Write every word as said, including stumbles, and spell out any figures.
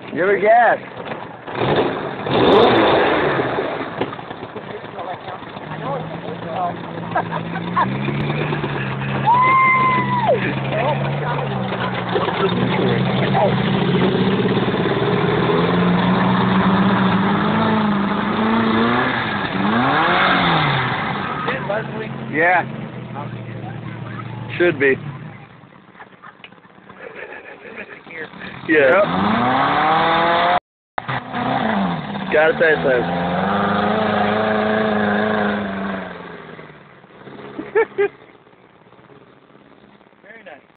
Give her gas. Yeah. Should be. Yeah. Yep. Gotta say so.